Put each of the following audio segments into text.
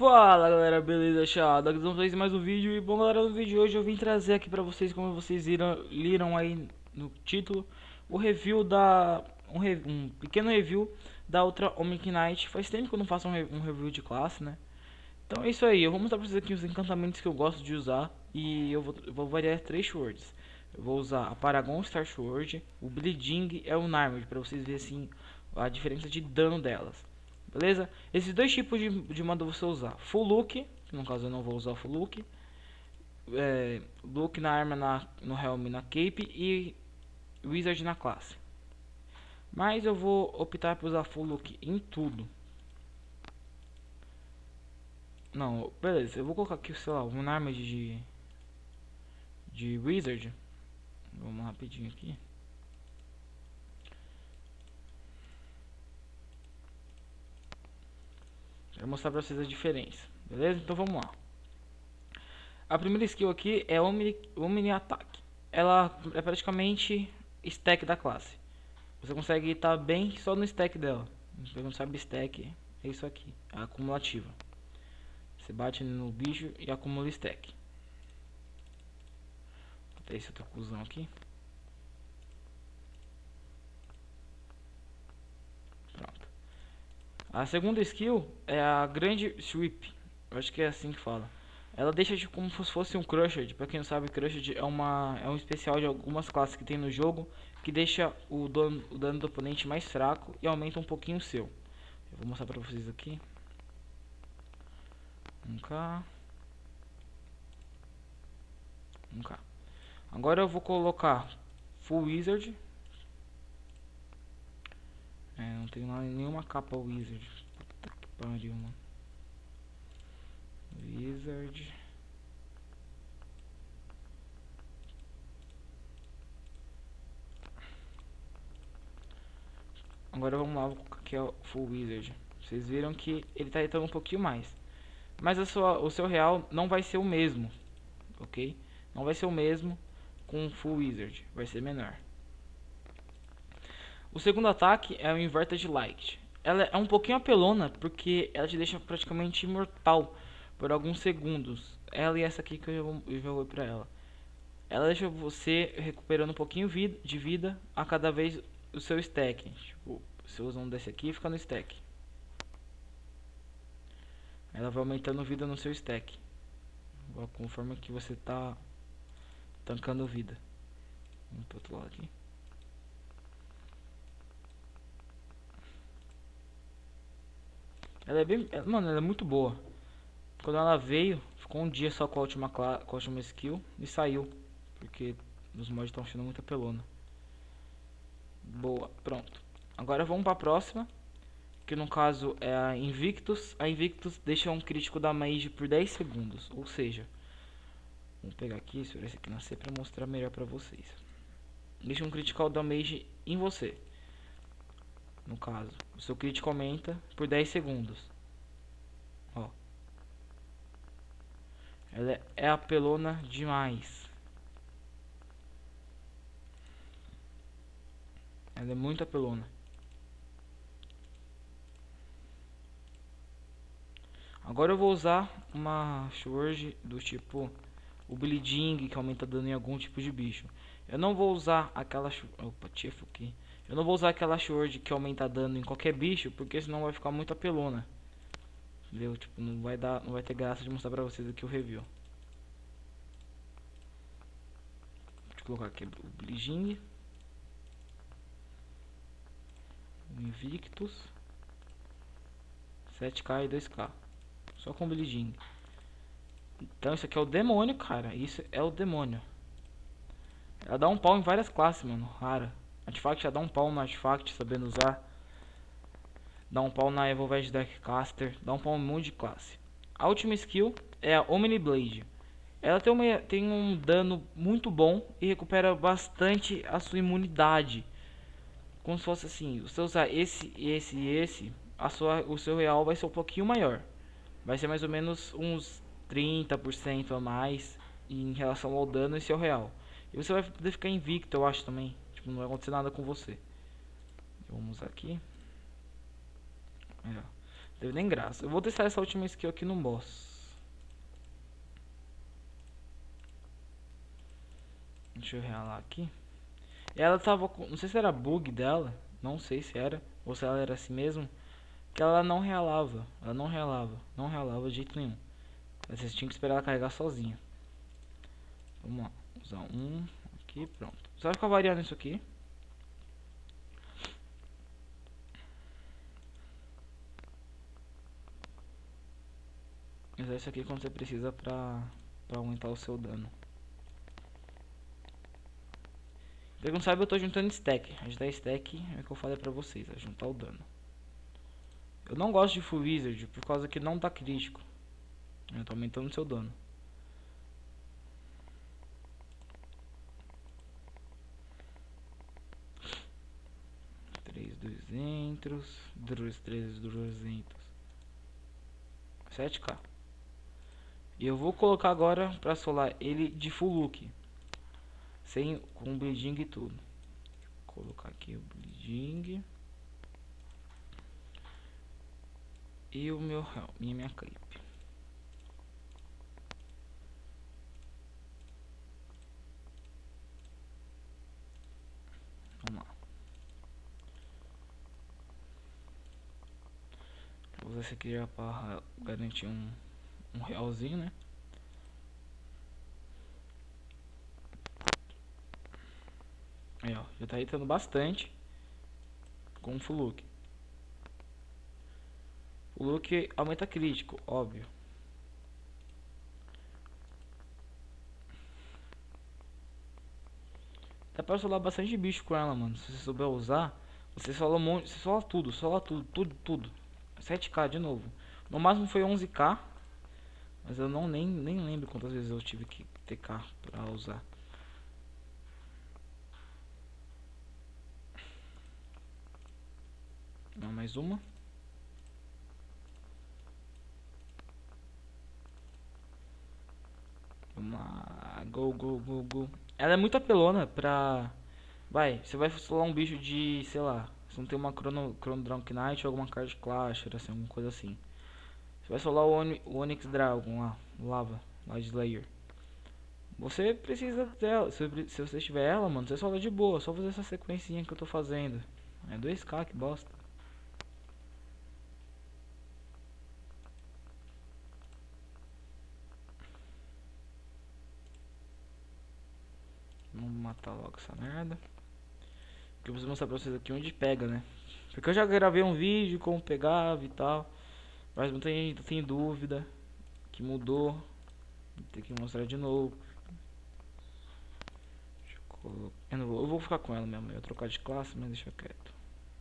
Fala galera, beleza, chata? Aqui estamos fazendo mais um vídeo. E bom galera, no vídeo de hoje eu vim trazer aqui pra vocês, como vocês leram aí no título, o review um pequeno review da outra Omnic Knight. Faz tempo que eu não faço um review de classe, né? Então é isso aí, eu vou mostrar pra vocês aqui os encantamentos que eu gosto de usar. E eu vou variar 3 swords. Eu vou usar a Paragon Star Sword, o Bleeding e o Unarmed, pra vocês verem assim a diferença de dano delas. Beleza? Esses dois tipos de modo você usar. Full look, que no caso eu não vou usar full look. Look na arma, no helm, na cape e wizard na classe. Mas eu vou optar por usar full look em tudo. Não, beleza, eu vou colocar aqui, sei lá, uma arma de wizard. Vamos rapidinho aqui. Quero mostrar pra vocês a diferença, beleza? Então vamos lá. A primeira skill aqui é Omni Attack. Ela é praticamente stack da classe. Você consegue estar bem só no stack dela. Você não sabe stack, é isso aqui, a acumulativa. Você bate no bicho e acumula stack. Vou ter esse outro cuzão aqui. Pronto. A segunda skill é a grande sweep. Eu acho que é assim que fala. Ela deixa de como se fosse um Crushed. Pra quem não sabe, Crushed é um especial de algumas classes que tem no jogo, que deixa o dano do oponente mais fraco e aumenta um pouquinho o seu. Eu vou mostrar pra vocês aqui. 1k. 1k. Agora eu vou colocar Full Wizard. Não tenho nenhuma capa Wizard. Puta que pariu, mano. Wizard. Agora vamos lá, que é o Full Wizard. Vocês viram que ele está hitando um pouquinho mais. Mas o seu real não vai ser o mesmo, ok? Não vai ser o mesmo com o Full Wizard, vai ser menor. O segundo ataque é o Inverted Light. Ela é um pouquinho apelona, porque ela te deixa praticamente imortal por alguns segundos. Ela e essa aqui que eu já vou pra ela. Ela deixa você recuperando um pouquinho de vida a cada vez o seu stack. Tipo, você usa um desse aqui e fica no stack. Ela vai aumentando vida no seu stack, conforme que você tá tancando vida. Vamos pro outro lado aqui. Ela é bem... Mano, ela é muito boa. Quando ela veio, ficou um dia só com a última skill e saiu. Porque os mods estão achando muito apelona. Boa, pronto. Agora vamos pra próxima, que no caso é a Invictus. A Invictus deixa um crítico da mage por 10 segundos. Ou seja, vamos pegar aqui, esperar esse aqui nascer pra mostrar melhor pra vocês. Deixa um critical damage em você. No caso, o seu crítico aumenta por 10 segundos. Ó. Ela é apelona demais. Ela é muito apelona. Agora eu vou usar uma sword do tipo o Bleeding, que aumenta dano em algum tipo de bicho. Eu não vou usar aquela... Opa, tifo aqui. Eu não vou usar aquela sword que aumenta dano em qualquer bicho, porque senão vai ficar muito apelona. Entendeu? Tipo, não vai ter graça de mostrar pra vocês aqui o review. Deixa eu colocar aqui o Bleeding. O Invictus. 7k e 2k. Só com Bleeding. Então isso aqui é o demônio, cara. Isso é o demônio. Ela dá um pau em várias classes, mano. Rara. Artifact já dá um pau no Artifact, sabendo usar. Dá um pau na Evolved Darkcaster. Dá um pau em um monte de classe. A última skill é a Omni Blade. Ela tem um dano muito bom e recupera bastante a sua imunidade. Como se fosse assim, se você usar esse, esse e esse, o seu real vai ser um pouquinho maior. Vai ser mais ou menos uns 30% a mais em relação ao dano e seu real. E você vai poder ficar invicto, eu acho também. Tipo, não vai acontecer nada com você. Vamos usar aqui. Teve nem graça. Eu vou testar essa última skill aqui no boss. Deixa eu realar aqui. Ela tava com... Não sei se era bug dela. Não sei se era. Ou se ela era assim mesmo. Que ela não realava. Ela não realava. Não realava de jeito nenhum. Vocês tinham que esperar ela carregar sozinha. Vamos lá. Usar um. Aqui, pronto. Você vai ficar variando isso aqui. Usar isso aqui quando você precisa pra aumentar o seu dano. Pra quem não sabe, eu tô juntando stack. Ajudar stack é o que eu falei pra vocês, é juntar o dano. Eu não gosto de Full Wizard por causa que não dá crítico. Eu tô aumentando o seu dano. $3,200. 7k. E eu vou colocar agora pra solar ele de full look. Com bleeding e tudo. Vou colocar aqui o bleeding. E o meu helm, minha clip. Vamos lá. Vou usar esse aqui já para garantir um realzinho, né? Aí, ó, já tá hitando bastante com o full look. O look aumenta crítico, óbvio. Dá pra solar bastante bicho com ela, mano. Se você souber usar, você sola um monte, você sola tudo, tudo. 7k de novo. No máximo foi 11k. Mas eu não nem lembro quantas vezes eu tive que ter K pra usar. Não, mais uma. Vamos lá. Go. Ela é muito apelona pra... você vai solar um bicho de, sei lá, se não tem uma Chrono Drunk Knight ou alguma card Clasher, assim, alguma coisa assim. Você vai solar o Onyx Dragon lá, lá de Slayer. Você precisa dela, se você tiver ela, mano, você sola de boa, só fazer essa sequencinha que eu tô fazendo. É 2k, que bosta. Vamos matar logo essa merda. Que eu preciso mostrar pra vocês aqui onde pega, né? Porque eu já gravei um vídeo como pegava e tal. Mas muita gente tem dúvida que mudou. Vou ter que mostrar de novo. Eu vou ficar com ela mesmo. Eu vou trocar de classe, mas deixa quieto.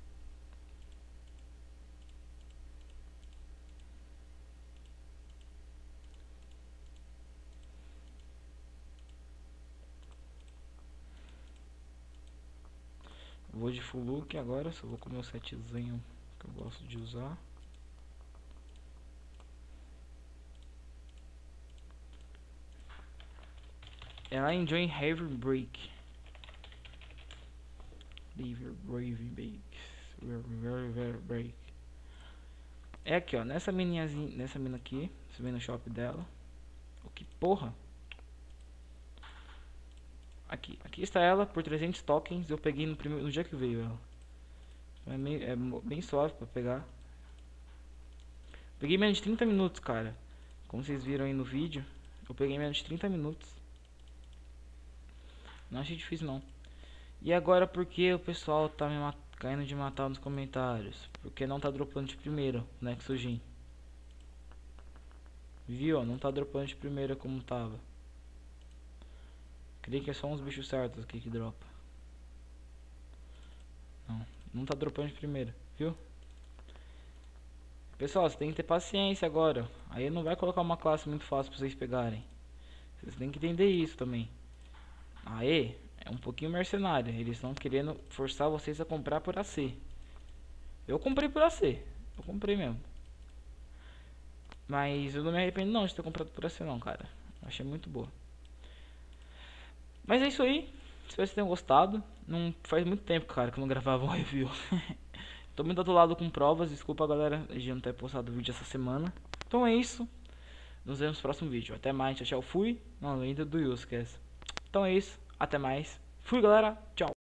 Vou de full look agora. Só vou com o meu setzinho que eu gosto de usar. Ela enjoy Heavy Break. Heavy Break. É aqui, ó. Nessa mina aqui. Você vem no shop dela. O que porra? Aqui está ela por 300 tokens. Eu peguei no dia que veio ela. É bem suave pra pegar. Peguei menos de 30 minutos, cara. Como vocês viram aí no vídeo, eu peguei menos de 30 minutos. Não achei difícil não. E agora porque o pessoal tá caindo de matar nos comentários? Porque não tá dropando de primeira o Nexogin. Viu? Não tá dropando de primeira como tava. Creio que é só uns bichos certos aqui que dropa. Não tá dropando de primeira, viu? Pessoal, você tem que ter paciência agora. Aí não vai colocar uma classe muito fácil pra vocês pegarem. Vocês tem que entender isso também. Aê, é um pouquinho mercenário. Eles estão querendo forçar vocês a comprar por AC. Eu comprei por AC. Eu comprei mesmo. Mas eu não me arrependo não de ter comprado por AC não, cara. Eu achei muito boa. Mas é isso aí. Espero que vocês tenham gostado. Não faz muito tempo, cara, que eu não gravava um review. Tô muito atolado com provas, desculpa galera de não ter postado vídeo essa semana. Então é isso. Nos vemos no próximo vídeo. Até mais, tchau, tchau. Fui. Não, ainda do Yusuke. Então é isso. Até mais. Fui galera. Tchau.